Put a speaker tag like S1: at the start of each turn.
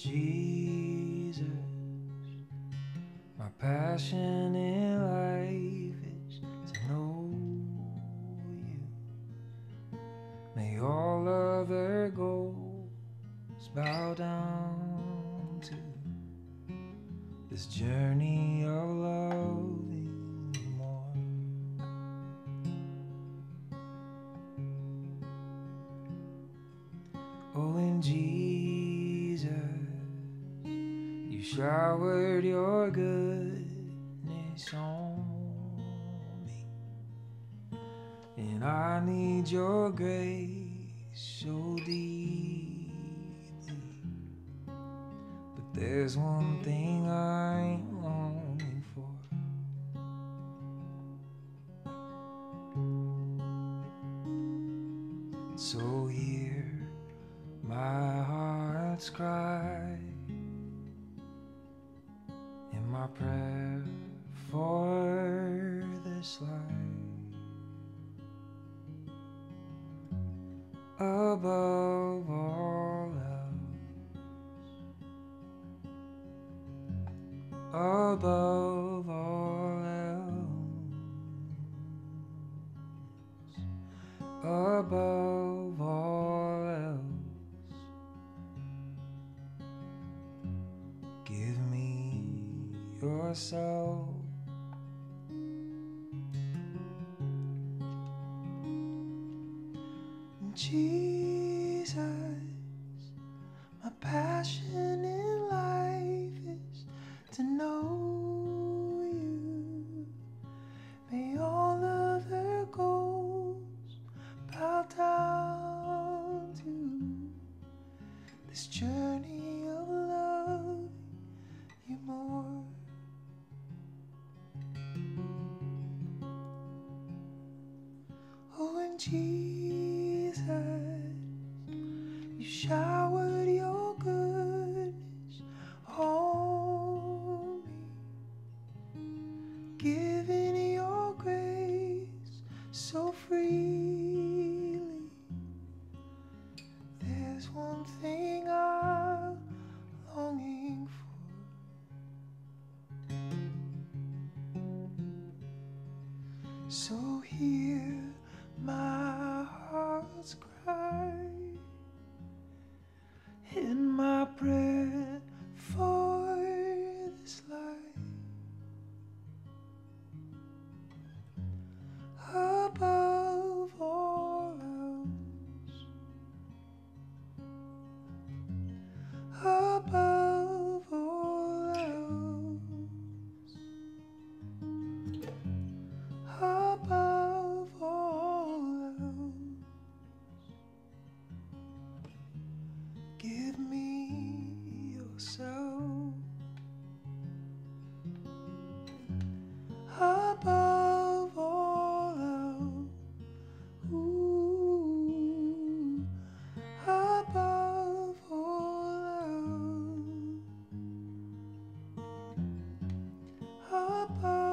S1: Jesus, my passion in life is to know you. May all other goals bow down to this journey of loving you more. Oh, in Jesus, you showered your goodness on me, and I need your grace so deeply. But there's one thing I'm longing for. So hear my heart's cry in my prayer for this life. Above all else, above all else, above all else, give me yourself. Jesus, my passion in life is to know you. May all other goals bow down to this journey of loving you more. Oh, and Jesus, you showered your goodness on me, giving your grace so freely. There's one thing I'm longing for. So hear my heart's cry in my prayer for this life. Above all else, above all else, above all else, give me yourself. Above all else, ooh, above all else, above